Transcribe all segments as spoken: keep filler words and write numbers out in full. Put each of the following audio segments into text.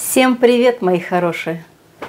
Всем привет, мои хорошие!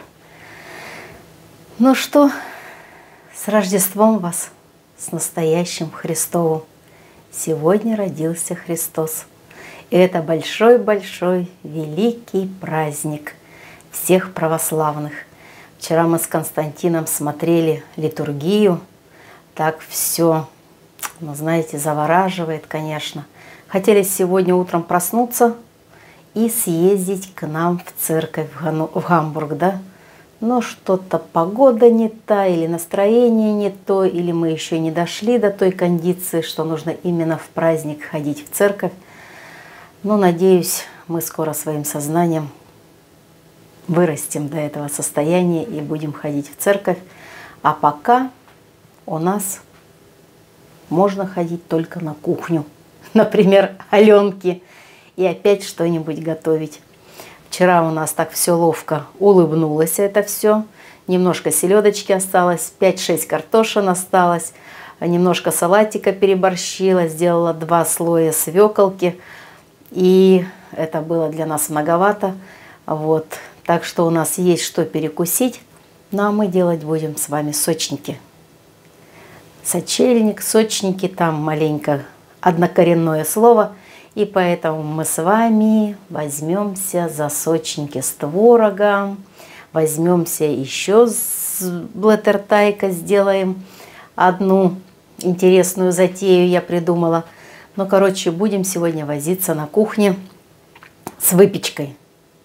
Ну что, с Рождеством вас, с настоящим Христовым! Сегодня родился Христос. И это большой-большой великий праздник всех православных. Вчера мы с Константином смотрели литургию. Так все, ну знаете, завораживает, конечно. Хотели сегодня утром проснуться и съездить к нам в церковь в, Гану, в Гамбург, да? Но что-то погода не та, или настроение не то, или мы еще не дошли до той кондиции, что нужно именно в праздник ходить в церковь. Но, надеюсь, мы скоро своим сознанием вырастем до этого состояния и будем ходить в церковь. А пока у нас можно ходить только на кухню. Например, Аленки. И опять что-нибудь готовить. Вчера у нас так все ловко улыбнулось это все. Немножко селедочки осталось, пять-шесть картошин осталось. Немножко салатика переборщила, сделала два слоя свеколки. И это было для нас многовато. Вот. Так что у нас есть что перекусить. Ну а мы делать будем с вами сочники. Сочельник, сочники, там маленько однокоренное слово. И поэтому мы с вами возьмемся за сочники с творогом, возьмемся еще с блэттертайка, сделаем одну интересную затею, я придумала. Ну, короче, будем сегодня возиться на кухне с выпечкой.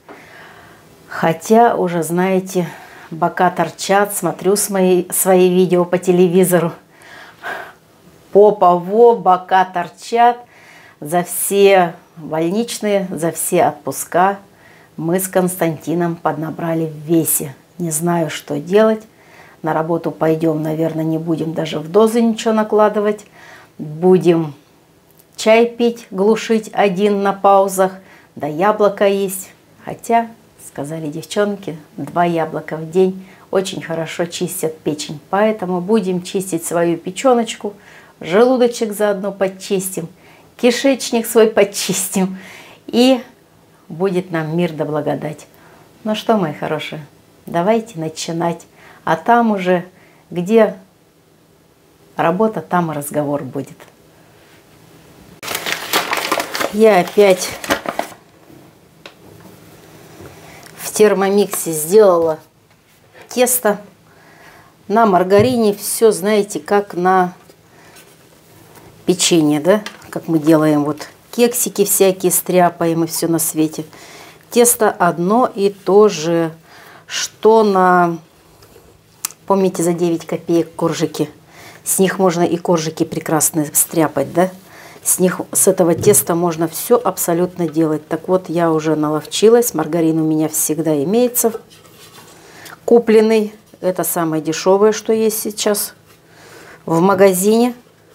Хотя уже, знаете, бока торчат, смотрю свои, свои видео по телевизору. Попа во, бока торчат. За все больничные, за все отпуска мы с Константином поднабрали в весе. Не знаю, что делать. На работу пойдем, наверное, не будем даже в дозы ничего накладывать. Будем чай пить, глушить один на паузах. Да яблоко есть. Хотя, сказали девчонки, два яблока в день очень хорошо чистят печень. Поэтому будем чистить свою печеночку, желудочек заодно подчистим. Кишечник свой почистим, и будет нам мир да благодать. Ну что, мои хорошие, давайте начинать. А там уже, где работа, там и разговор будет. Я опять в термомиксе сделала тесто на маргарине. Все, знаете, как на печенье, да? Как мы делаем вот кексики всякие, стряпаем и все на свете. Тесто одно и то же, что на, помните, за девять копеек коржики. С них можно и коржики прекрасно стряпать, да? С них, с этого теста можно все абсолютно делать. Так вот, я уже наловчилась. Маргарин у меня всегда имеется. Купленный. Это самое дешевое, что есть сейчас в магазине.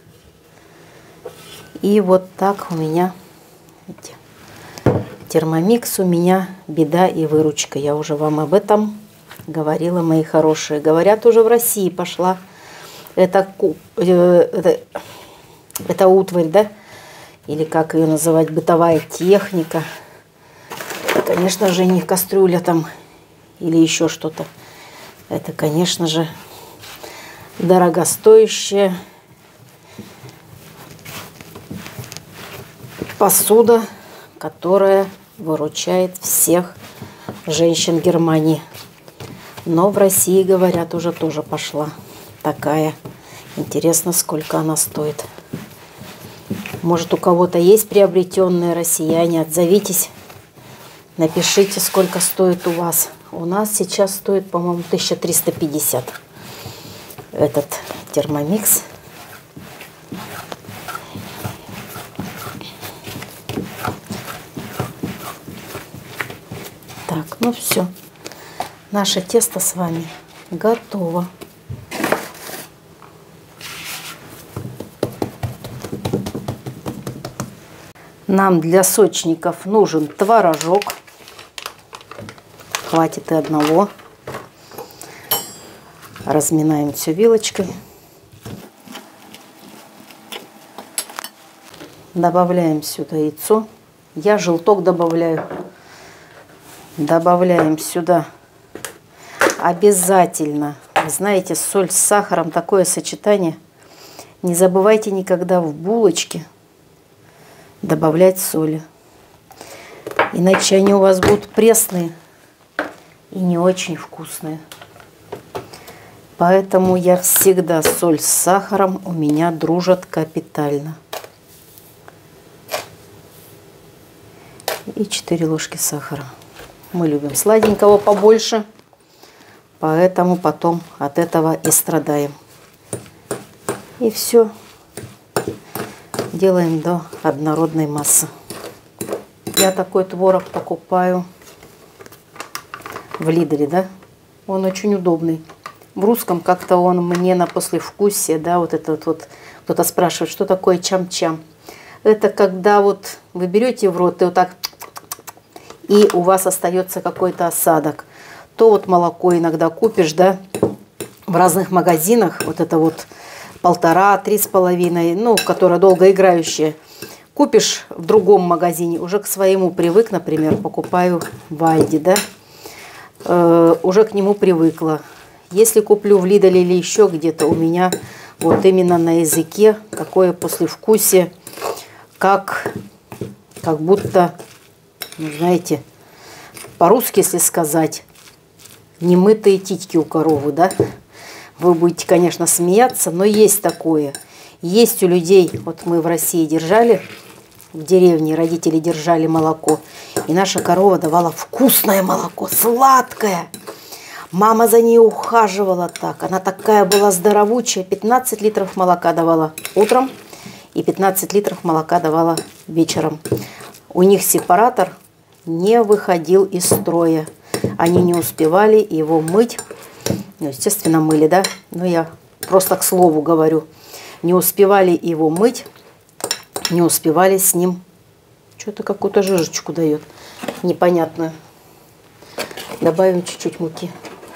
И вот так у меня видите, термомикс, у меня беда и выручка. Я уже вам об этом говорила, мои хорошие. Говорят, уже в России пошла эта, это, это утварь, да? Или как ее называть, бытовая техника. Конечно же, не кастрюля там или еще что-то. Это, конечно же, дорогостоящая посуда, которая выручает всех женщин Германии. Но в России, говорят, уже тоже пошла такая. Интересно, сколько она стоит. Может, у кого-то есть приобретенные, россияне, отзовитесь. Напишите, сколько стоит у вас. У нас сейчас стоит, по-моему, тысяча триста пятьдесят этот термомикс. Так, ну все. Наше тесто с вами готово. Нам для сочников нужен творожок. Хватит и одного. Разминаем все вилочкой. Добавляем сюда яйцо. Я желток добавляю. Добавляем сюда обязательно. Вы знаете, соль с сахаром, такое сочетание. Не забывайте никогда в булочке добавлять соли. Иначе они у вас будут пресные и не очень вкусные. Поэтому я всегда соль с сахаром у меня дружат капитально. И четыре ложки сахара. Мы любим сладенького побольше, поэтому потом от этого и страдаем. И все. Делаем до однородной массы. Я такой творог покупаю в Лидле, да? Он очень удобный. В русском как-то он мне на послевкусие, да, вот этот вот, кто-то спрашивает, что такое чам-чам. Это когда вот вы берете в рот и вот так, и у вас остается какой-то осадок. То вот молоко иногда купишь, да, в разных магазинах, вот это вот полтора, три с половиной, ну, которое долгоиграющее. Купишь в другом магазине, уже к своему привык, например, покупаю в Альди, да, э, уже к нему привыкла. Если куплю в Лидле или еще где-то, у меня вот именно на языке такое послевкусие, как, как будто, ну, знаете, по-русски, если сказать, немытые титьки у коровы, да. Вы будете, конечно, смеяться, но есть такое. Есть у людей, вот мы в России держали, в деревне родители держали молоко, и наша корова давала вкусное молоко, сладкое. Мама за ней ухаживала так. Она такая была здоровучая. пятнадцать литров молока давала утром и пятнадцать литров молока давала вечером. У них сепаратор не выходил из строя. Они не успевали его мыть. Ну, естественно, мыли, да? Но я просто к слову говорю. Не успевали его мыть, не успевали с ним. Что-то какую-то жижечку дает непонятную. Добавим чуть-чуть муки.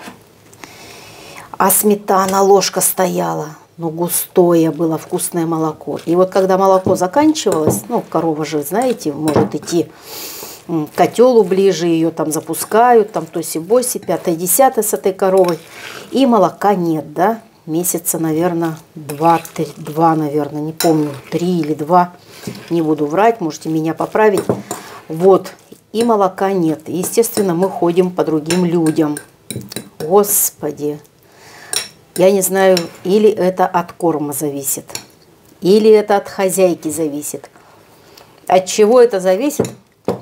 А сметана, ложка стояла, но густое было вкусное молоко. И вот когда молоко заканчивалось, ну, корова же, знаете, может идти к котелу ближе, ее там запускают, там тоси-боси, пятое-десятое с этой коровой. И молока нет, да, месяца, наверное, два, три, два, наверное, не помню, три или два, не буду врать, можете меня поправить. Вот, и молока нет. Естественно, мы ходим по другим людям. Господи. Я не знаю, или это от корма зависит, или это от хозяйки зависит. От чего это зависит,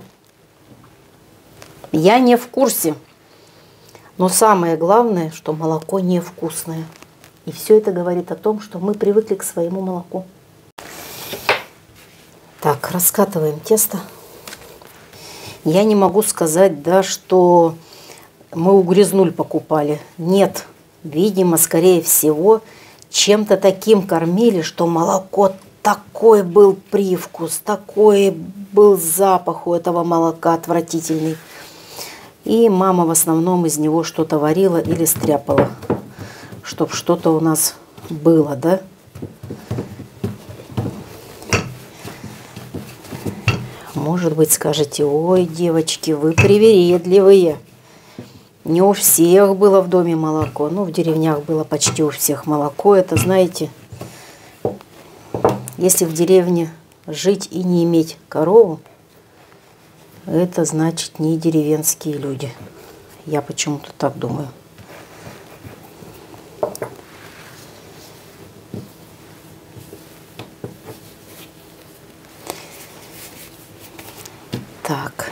я не в курсе. Но самое главное, что молоко невкусное. И все это говорит о том, что мы привыкли к своему молоку. Так, раскатываем тесто. Я не могу сказать, да, что мы угрязнуль покупали. Нет. Видимо, скорее всего, чем-то таким кормили, что молоко, такой был привкус, такой был запах у этого молока отвратительный. И мама в основном из него что-то варила или стряпала, чтобы что-то у нас было, да? Может быть, скажете, ой, девочки, вы привередливые. Не у всех было в доме молоко. Ну, в деревнях было почти у всех молоко. Это, знаете, если в деревне жить и не иметь корову, это значит не деревенские люди. Я почему-то так думаю. Так.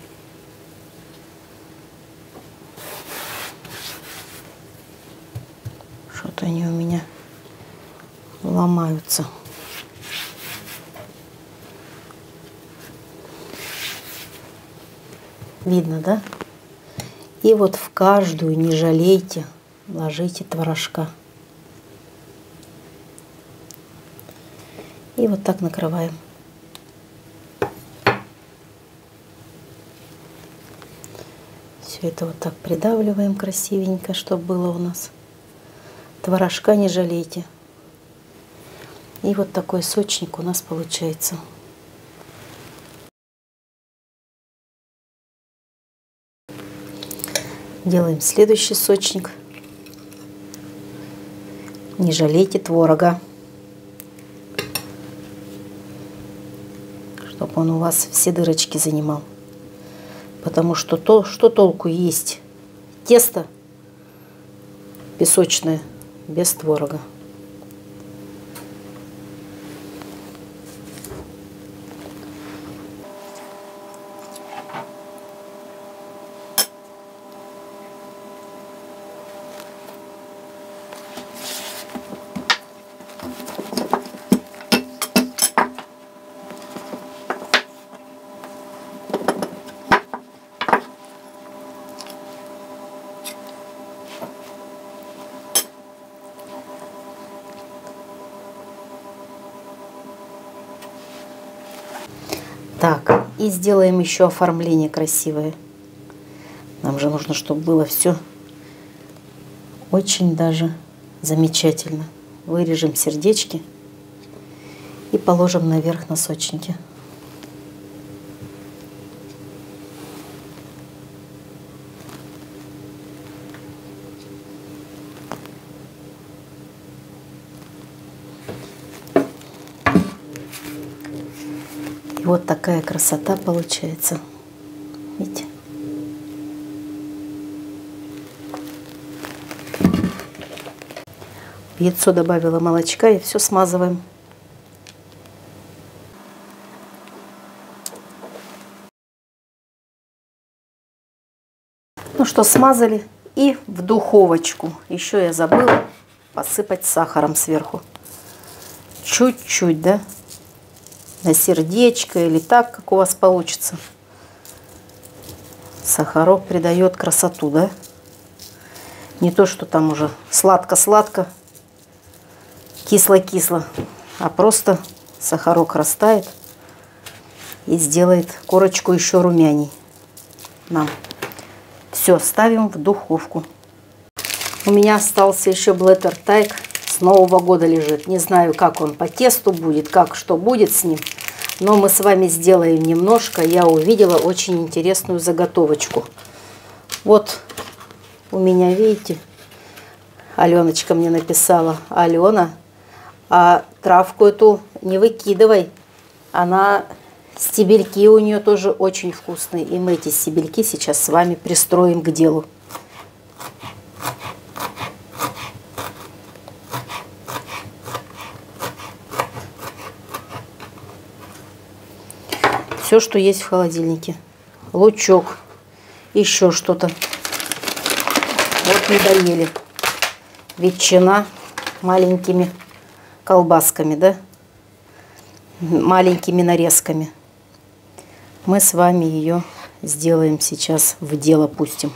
Что-то они у меня ломаются. Видно, да? И вот в каждую, не жалейте, ложите творожка. И вот так накрываем. Все это вот так придавливаем красивенько, чтобы было у нас. Творожка не жалейте. И вот такой сочник у нас получается. Делаем следующий сочник. Не жалейте творога, чтобы он у вас все дырочки занимал. Потому что то, что толку есть тесто песочное без творога. Так, и сделаем еще оформление красивое. Нам же нужно, чтобы было все очень даже замечательно. Вырежем сердечки и положим наверх носочники. Вот такая красота получается. Видите? В яйцо добавила молочка и все смазываем. Ну что, смазали. И в духовочку. Еще я забыла посыпать сахаром сверху. Чуть-чуть, да? На сердечко или так, как у вас получится. Сахарок придает красоту, да? Не то, что там уже сладко-сладко, кисло-кисло, а просто сахарок растает и сделает корочку еще румяней нам. Все, ставим в духовку. У меня остался еще блэттер-тайг. С Нового года лежит. Не знаю, как он по тесту будет, как что будет с ним. Но мы с вами сделаем немножко. Я увидела очень интересную заготовочку. Вот у меня, видите, Аленочка мне написала: Алена, а травку эту не выкидывай. Она, стебельки у нее тоже очень вкусные. И мы эти стебельки сейчас с вами пристроим к делу. Все, что есть в холодильнике. Лучок, еще что-то. Вот не доели. Ветчина маленькими колбасками, да? Маленькими нарезками. Мы с вами ее сделаем сейчас, в дело пустим.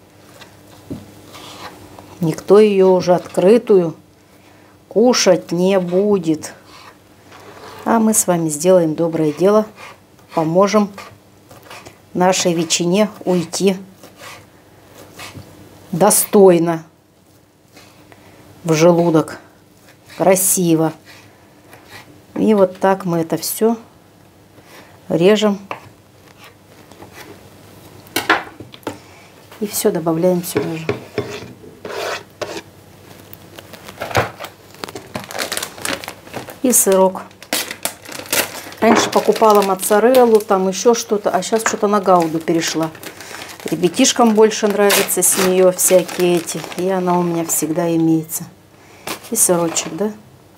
Никто ее уже открытую кушать не будет. А мы с вами сделаем доброе дело. Поможем нашей ветчине уйти достойно в желудок, красиво. И вот так мы это все режем и все добавляем сюда же. И сырок. Раньше покупала моцареллу, там еще что-то, а сейчас что-то на гауду перешла. Ребятишкам больше нравится с нее всякие эти, и она у меня всегда имеется. И сырочек, да?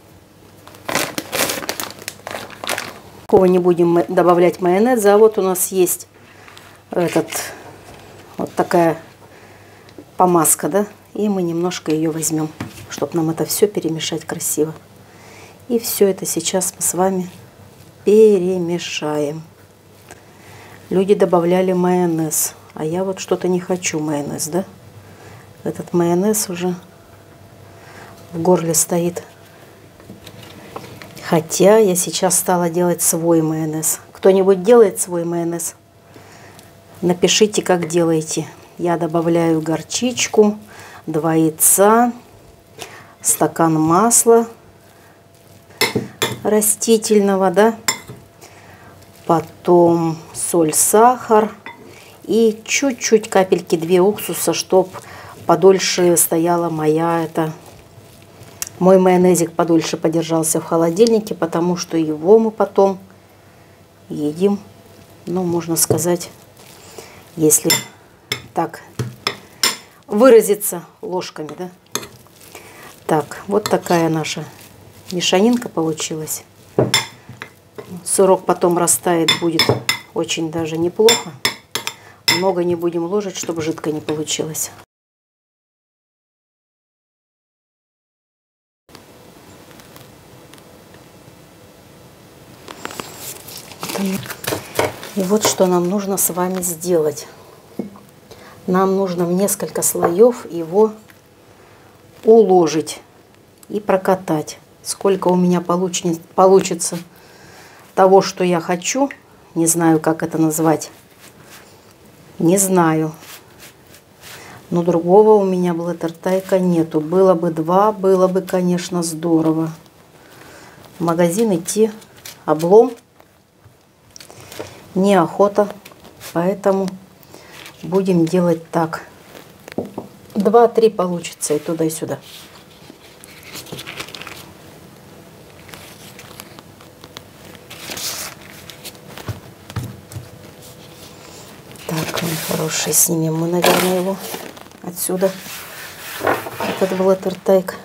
Такого не будем добавлять майонеза, а вот у нас есть этот, вот такая помазка, да? И мы немножко ее возьмем, чтобы нам это все перемешать красиво. И все это сейчас мы с вами перемешаем. Люди добавляли майонез, а я вот что-то не хочу майонез, да? Этот майонез уже в горле стоит. Хотя я сейчас стала делать свой майонез. Кто-нибудь делает свой майонез? Напишите, как делаете. Я добавляю горчичку, два яйца, стакан масла растительного, да? Потом соль, сахар И чуть-чуть капельки две уксуса, чтоб подольше стояла моя это мой майонезик подольше подержался в холодильнике, потому что его мы потом едим, ну, можно сказать, если так выразиться, ложками, да. Так, вот такая наша мешанинка получилась. Сырок потом растает, будет очень даже неплохо. Много не будем ложить, чтобы жидко не получилось. И вот что нам нужно с вами сделать. Нам нужно в несколько слоев его уложить и прокатать. Сколько у меня получится того, что я хочу, не знаю, как это назвать, не знаю. Но другого у меня блэттертайка нету. Было бы два, было бы, конечно, здорово. В магазин идти облом. Неохота, поэтому будем делать так. Два-три получится и туда, и сюда. Так, мой хороший, снимем мы, наверное, его отсюда, этот блэттертайк.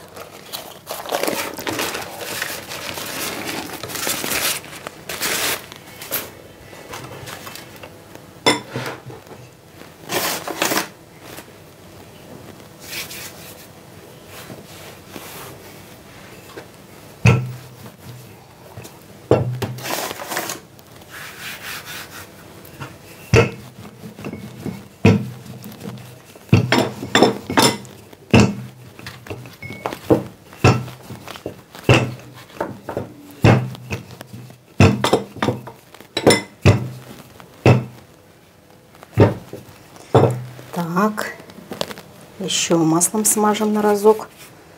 Так, еще маслом смажем на разок.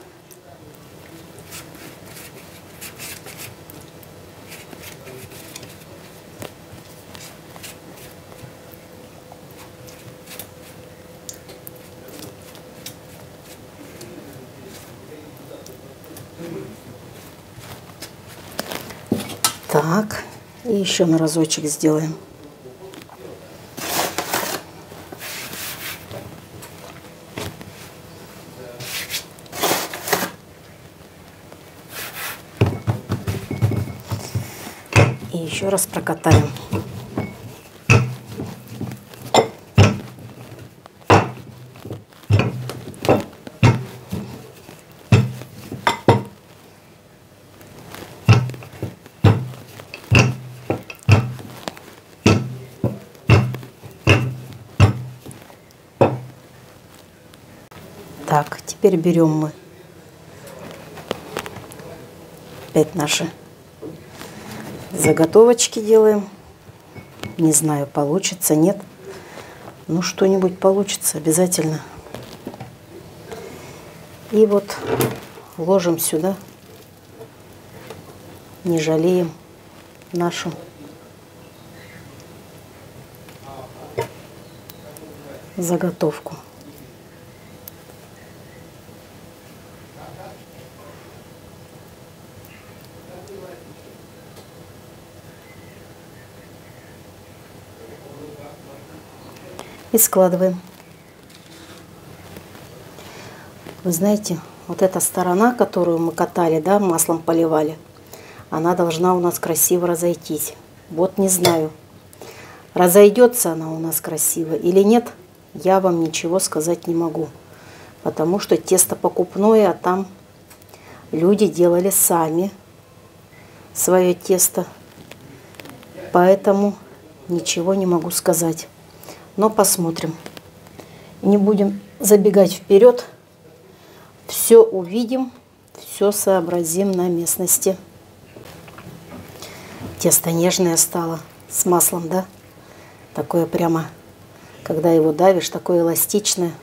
Так, и еще на разочек сделаем. И еще раз прокатаем. Так, теперь берем мы опять наши заготовочки делаем. Не знаю, получится, нет. Ну, что-нибудь получится обязательно. И вот ложим сюда, не жалеем нашу заготовку. И складываем. Вы знаете, вот эта сторона, которую мы катали, да, маслом поливали, она должна у нас красиво разойтись. Вот не знаю, разойдется она у нас красиво или нет, я вам ничего сказать не могу. Потому что тесто покупное, а там люди делали сами свое тесто. Поэтому ничего не могу сказать. Но посмотрим. Не будем забегать вперед. Все увидим, все сообразим на местности. Тесто нежное стало с маслом, да? Такое прямо, когда его давишь, такое эластичное.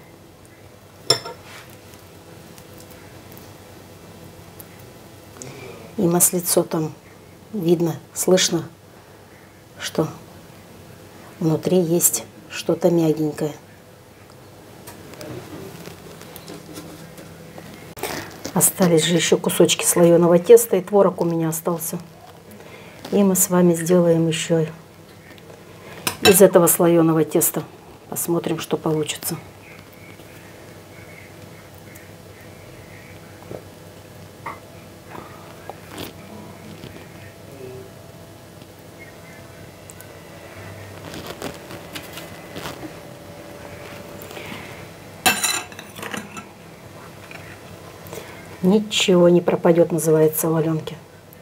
И маслицо там видно, слышно, что внутри есть что-то мягенькое. Остались же еще кусочки слоеного теста, и творог у меня остался. И мы с вами сделаем еще из этого слоеного теста. Посмотрим, что получится. Ничего не пропадет, называется, в Аленке.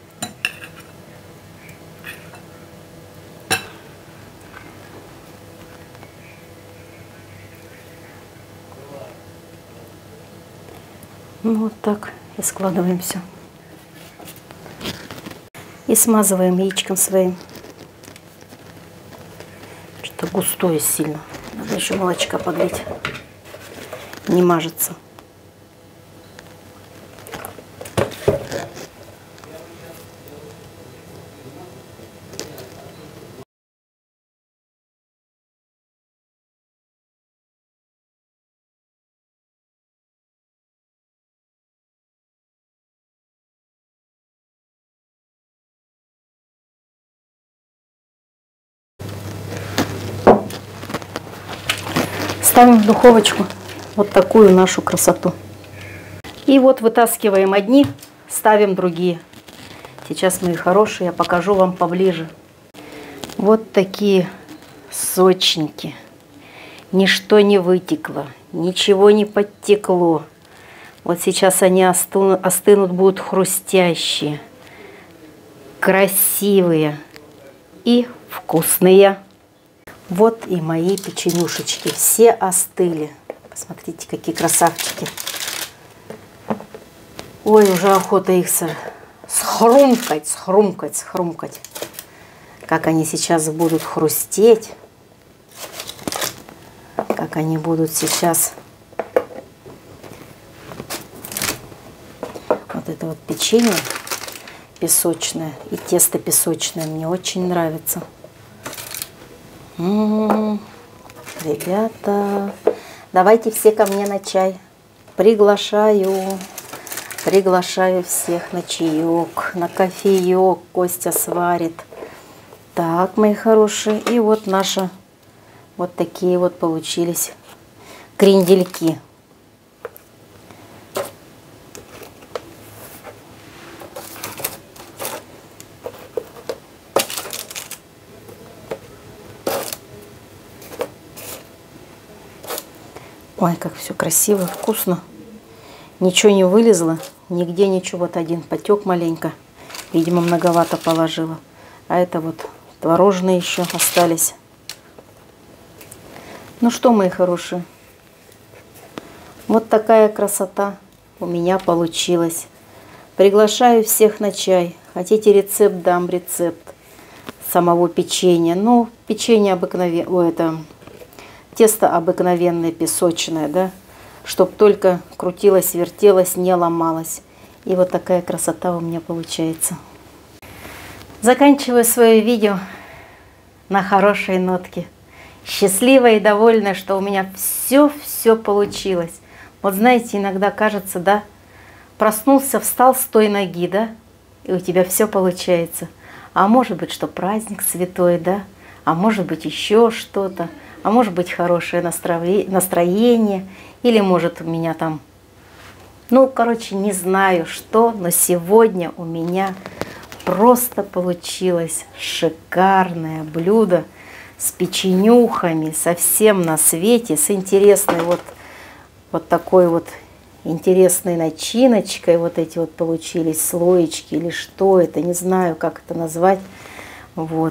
Ну вот так и складываем все. И смазываем яичком своим. Что-то густое сильно. Надо еще молочка подлить. Не мажется. Ставим в духовочку вот такую нашу красоту. И вот вытаскиваем одни, ставим другие. Сейчас, мои хорошие, я покажу вам поближе. Вот такие сочники. Ничто не вытекло, ничего не подтекло. Вот сейчас они остынут, остынут, будут хрустящие, красивые и вкусные. Вот и мои печенюшечки. Все остыли. Посмотрите, какие красавчики. Ой, уже охота их схрумкать, схрумкать, схрумкать. Как они сейчас будут хрустеть. Как они будут сейчас. Вот это вот печенье песочное и тесто песочное мне очень нравится. М-м-м, ребята, давайте все ко мне на чай. Приглашаю, приглашаю всех на чаек, на кофеек. Костя сварит. Так, мои хорошие, и вот наши вот такие вот получились крендельки. Ой, как все красиво, вкусно. Ничего не вылезло, нигде ничего. Вот один потек маленько. Видимо, многовато положила. А это вот творожные еще остались. Ну что, мои хорошие, вот такая красота у меня получилась. Приглашаю всех на чай. Хотите рецепт, дам рецепт самого печенья. Ну, печенье обыкновенное, о, это... Тесто обыкновенное, песочное, да, чтобы только крутилось, вертелось, не ломалось. И вот такая красота у меня получается. Заканчиваю свое видео на хорошей нотке. Счастливая и довольная, что у меня все-все получилось. Вот знаете, иногда кажется, да, проснулся, встал с той ноги, да, и у тебя все получается. А может быть, что праздник святой, да, а может быть, еще что-то. А может быть, хорошее настроение, или может у меня там, ну, короче, не знаю что, но сегодня у меня просто получилось шикарное блюдо с печенюхами, совсем на свете, с интересной вот, вот такой вот интересной начиночкой. Вот эти вот получились слоечки или что это, не знаю, как это назвать. Вот.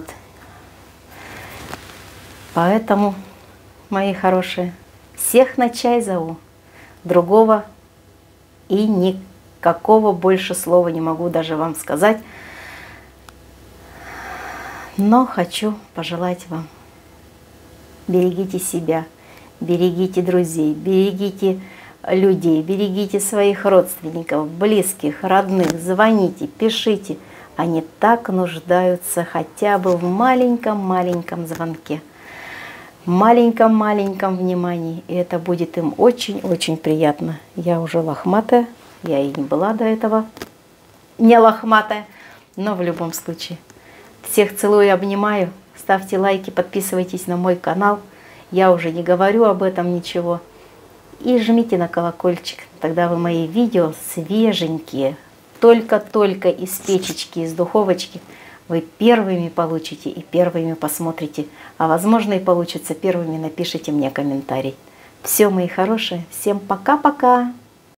Поэтому, мои хорошие, всех на чай зову. Другого и никакого больше слова не могу даже вам сказать. Но хочу пожелать вам: берегите себя, берегите друзей, берегите людей, берегите своих родственников, близких, родных. Звоните, пишите. Они так нуждаются хотя бы в маленьком-маленьком звонке. маленьком-маленьком внимании, и это будет им очень-очень приятно. Я уже лохматая, я и не была до этого не лохматая, но в любом случае. Всех целую и обнимаю. Ставьте лайки, подписывайтесь на мой канал. Я уже не говорю об этом ничего. И жмите на колокольчик, тогда вы мои видео свеженькие, только-только из печечки, из духовочки, вы первыми получите и первыми посмотрите. А возможно и получится первыми, напишите мне комментарий. Все, мои хорошие, всем пока-пока!